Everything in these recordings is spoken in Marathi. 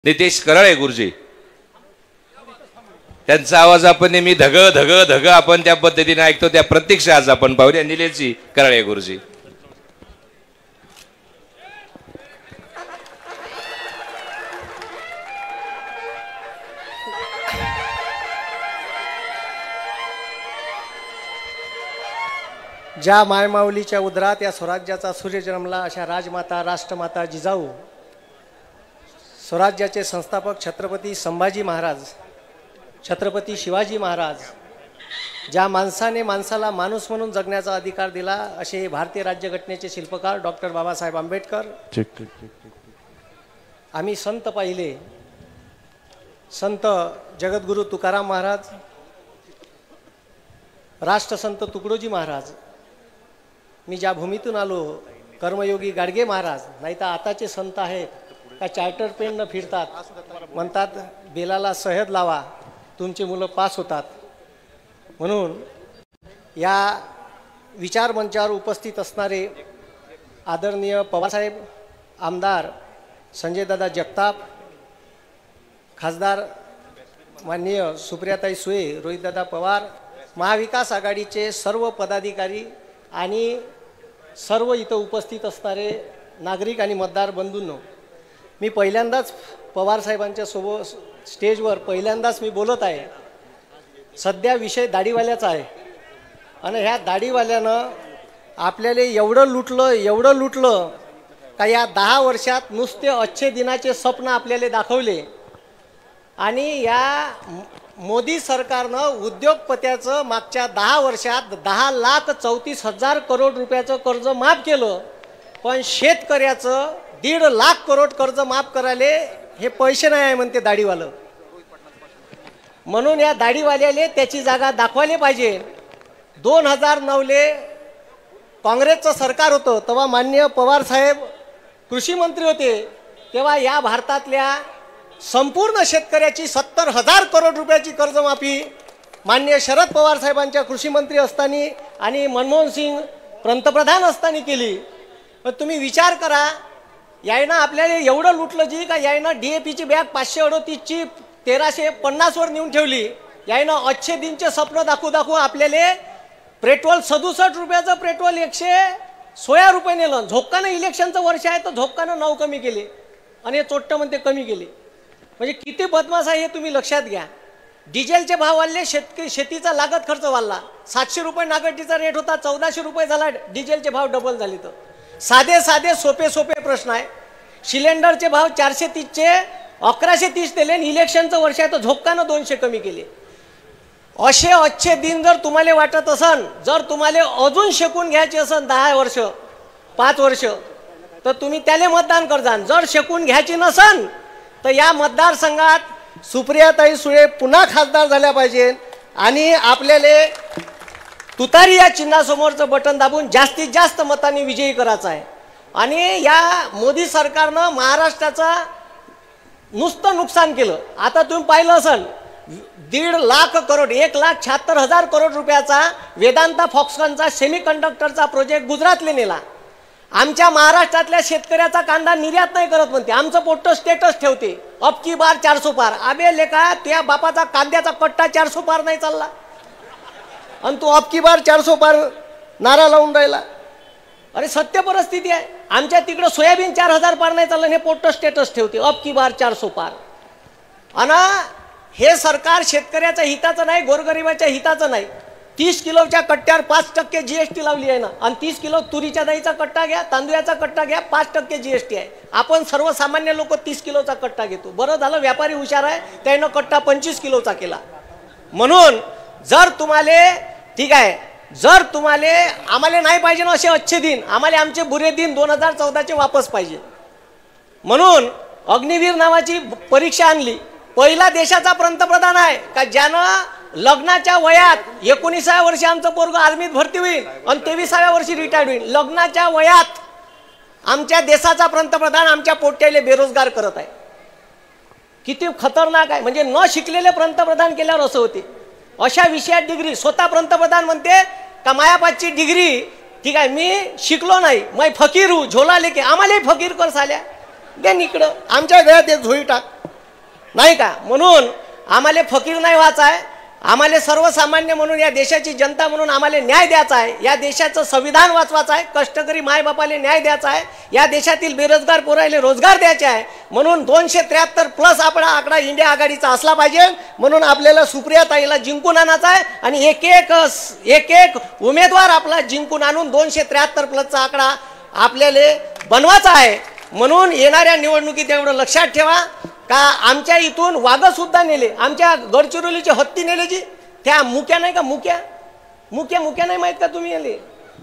नितेश कराळे गुरुजी, त्यांचा आवाज आपण नेहमी धग धग धग आपण त्या पद्धतीने ऐकतो, त्या प्रत्यक्ष आज आपण पाहूया निलेशजी कराळे गुरुजी. ज्या मायमाऊलीच्या उदरात या स्वराज्याचा सूर्य जन्मला, अशा राजमाता राष्ट्रमाता जिजाऊ, स्वराज्याचे संस्थापक छत्रपती संभाजी महाराज, छत्रपती शिवाजी महाराज, ज्या माणसाने माणसाला माणूस म्हणून जगण्याचा अधिकार दिला, असे भारतीय राज्यघटनेचे शिल्पकार डॉक्टर बाबासाहेब आंबेडकर. आम्ही संत पाहिले, संत जगद्गुरू तुकाराम महाराज, राष्ट्रसंत तुकडोजी महाराज, मी ज्या भूमीतून आलो कर्मयोगी गाडगे महाराज, नाही तर आताचे संत आहेत का चार्टर पेन न फिरतात, म्हणतात बेलाला सह्यद लावा तुमची मुलं पास होतात. म्हणून या विचार मंचावर उपस्थित असणारे आदरणीय पवारसाहेब, आमदार संजयदादा जगताप, खासदार माननीय सुप्रियाताई सुळे, रोहितदादा पवार, महाविकास आघाडीचे सर्व पदाधिकारी आणि सर्व इथं उपस्थित असणारे नागरिक आणि मतदार बंधूंनो, मी पहिल्यांदाच पवारसाहेबांच्या सोबत स्टेजवर पहिल्यांदाच मी बोलत आहे. सध्या विषय दाढीवाल्याचा आहे आणि ह्या दाढीवाल्यानं आपल्याला एवढं लुटलं का या 10 वर्षात नुसते अच्छे दिनाचे स्वप्न आपल्याला दाखवले. आणि या मोदी सरकारनं उद्योगपत्याचं मागच्या 10 वर्षात 10,34,000 करोड रुपयाचं कर्ज माफ केलं, पण शेतकऱ्याचं 1.5 लाख करोड कर्ज माफ करायला हे पैसे नाही आहे म्हणते दाढीवालं. म्हणून या दाढीवाल्याले त्याची जागा दाखवायला पाहिजे. 2009ले काँग्रेसचं सरकार होतं, तेव्हा माननीय पवारसाहेब कृषी मंत्री होते, तेव्हा या भारतातल्या संपूर्ण शेतकऱ्याची 70,000 करोड रुपयाची कर्जमाफी माननीय शरद पवार साहेबांच्या कृषी मंत्री असताना आणि मनमोहन सिंग पंतप्रधान असताना केली. पण तुम्ही विचार करा, यायनं आपल्याला एवढं लुटलं जी का यायनं DAPची बॅग 538ची 1350 वर नेऊन ठेवली. यायनं अच्छे दिनचे स्वप्न दाखवू आपल्याला पेट्रोल 67 रुपयाचं पेट्रोल 116 रुपये नेलं. झोक्कानं इलेक्शनचं वर्ष आहे तर झोक्कानं 9 कमी केले आणि हे चोट्ट म्हणते कमी केले. म्हणजे किती बदमाश आहे हे तुम्ही लक्षात घ्या. डिझेलचे भाव वाढले, शेतीचा लागत खर्च वाढला. 700 रुपये नागरिकचा रेट होता, 1400 रुपये झाला. डिझेलचे भाव डबल झाले. तर साधे सोपे प्रश्न आहे. सिलेंडरचे भाव 430चे 1130 दिले, इलेक्शनचं वर्ष आहे तर झोक्कानं 200 कमी केले. असे अच्छे दिन जर तुम्हाला वाटत असन, जर तुम्हाला अजून शेकून घ्यायचे असन 10 वर्ष 5 वर्ष, तर तुम्ही त्याला मतदान करजा. जर शेकून घ्यायची नसन तर या मतदारसंघात सुप्रियाताई सुळे पुन्हा खासदार झाल्या पाहिजे आणि आपल्याला तुतारी या चिन्हासमोरचं बटन दाबून जास्तीत जास्त मतांनी विजयी करायचं आहे. आणि या मोदी सरकारनं महाराष्ट्राचा नुसतं नुकसान केलं. आता तुम्ही पाहिलं असेल 1.5 लाख करोड 1,76,000 करोड रुपयाचा वेदांता फॉक्सकॉनचा सेमीकंडक्टरचा प्रोजेक्ट गुजरातले नेला. आमच्या महाराष्ट्रातल्या शेतकऱ्याचा कांदा निर्यात नाही करत म्हणते, आमचं पोट्ट स्टेटस ठेवते अब की बार 400 पार. अबे लेका, तुझ्या बापाचा कांद्याचा कट्टा 400 पार नाही चालला आणि तू अब की बार 400 पार नारा लावून राहिला. अरे सत्य परिस्थिती आहे. आमच्या तिकडं सोयाबीन 4,000 पार नाही चाललं, हे पोट्ट स्टेटस ठेवते अब की बार 400 पार. आणि हे सरकार शेतकऱ्याच्या हिताचं नाही, गोरगरिबाच्या हिताचं नाही. 30 किलोच्या कट्ट्यावर 5% GST लावली आहे ना. आणि 30 किलो तुरीच्या डाळीचा कट्टा घ्या, तांदूळाचा कट्टा घ्या, 5% GST आहे. आपण सर्वसामान्य लोक 30 किलोचा कट्टा घेतो. बरं झालं व्यापारी हुशार आहे, त्यानं कट्टा 25 किलोचा केला. म्हणून जर तुम्हाला ठीक आहे, जर तुम्हाला आम्हाला नाही पाहिजे ना असे अच्छे दिन, आम्हाला आमचे बुरे दिन 2014चे वापस पाहिजे. म्हणून अग्निवीर नावाची परीक्षा आणली. पहिला देशाचा पंतप्रधान आहे का ज्यानं लग्नाच्या वयात 19व्या वर्षी आमचं पोरगं आर्मीत भरती होईल आणि 23व्या वर्षी रिटायर्ड होईल. लग्नाच्या वयात आमच्या देशाचा पंतप्रधान आमच्या पोट्याले बेरोजगार करत आहे. किती खतरनाक आहे. म्हणजे न शिकलेले पंतप्रधान केल्यावर असं होते. अशा विषयात डिग्री, स्वतः पंतप्रधान म्हणते का मायापाची डिग्री ठीक आहे, मी शिकलो नाही, मैं फकीर हूँ, झोला लेके. आम्हालाही फकीर कर साल्या, दे इकडं आमच्या घरात एक झोळी टाक. नाही का? म्हणून आम्हाला फकीर नाही व्हायचा आहे, आम्हाला सर्वसामान्य म्हणून या देशाची जनता म्हणून आम्हाला न्याय द्यायचा आहे, या देशाचं संविधान वाचवायचं आहे, कष्टकरी मायबापाला न्याय द्यायचा आहे, या देशातील बेरोजगार पोरायला रोजगार द्यायचे आहे. म्हणून 273 प्लस आपला आकडा इंडिया आघाडीचा असला पाहिजे. म्हणून आपल्याला सुप्रियाताईला जिंकून आणायचा आहे आणि एक एक उमेदवार आपला जिंकून आणून 273 प्लसचा आकडा आपल्याला बनवायचा आहे. म्हणून येणाऱ्या निवडणुकीत एवढं लक्षात ठेवा का आमच्या इथून वाघ सुद्धा नेले, आमच्या गडचिरोलीचे हत्ती नेले जी, त्या मुक्या नाही का, मुक्या नाही माहित का तुम्ही? आले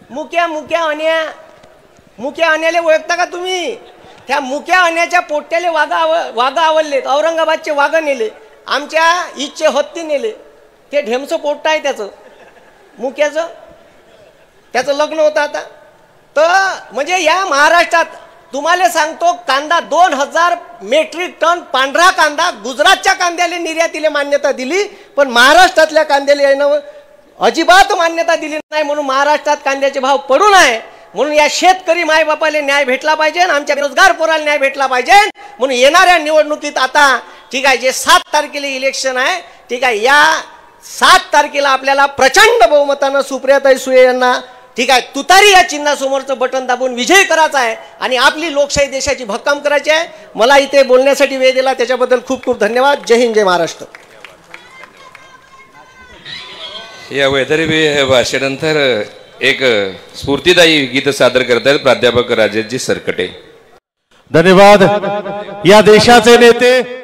मुक्या अन्याले ओळखता का तुम्ही? त्या मुक्या अन्याच्या पोट्याले वाघ आवडलेत. औरंगाबादचे वाघ नेले, आमच्या ईदचे हत्ती नेले. ते ढेमचं पोट्ट आहे त्याचं, मुक्याचं, त्याचं लग्न होतं आता. तर म्हणजे या महाराष्ट्रात तुम्हाला सांगतो, कांदा 2000 मेट्रिक टन पांढरा कांदा गुजरातच्या कांद्याला निर्यातीला मान्यता दिली, पण महाराष्ट्रातल्या कांद्याला यानं अजिबात मान्यता दिली नाही. म्हणून महाराष्ट्रात कांद्याचे भाव पडून आहे. म्हणून या शेतकरी मायबापाला न्याय भेटला पाहिजे, आमच्या बेरोजगार पोराला न्याय भेटला पाहिजे. म्हणून येणाऱ्या निवडणुकीत आता ठीक आहे, जे 7 तारखेला इलेक्शन आहे, ठीक आहे, या 7 तारखेला आपल्याला प्रचंड बहुमतानं सुप्रियाताई सुळे यांना ठीक आहे तुतारी या चिन्हासमोरचं बटन दाबून विजय करायचा आहे आणि आपली लोकशाही देशाची भक्कम करायची आहे. मला इथे बोलण्यासाठी वेळ दिला त्याच्याबद्दल खूप खूप धन्यवाद. जय हिंद, जय महाराष्ट्र. या वैदर्भी भाषणानंतर एक स्फूर्तिदायी गीत सादर करतात प्राध्यापक राजेशजी सरकटे. धन्यवाद. या देशाचे नेते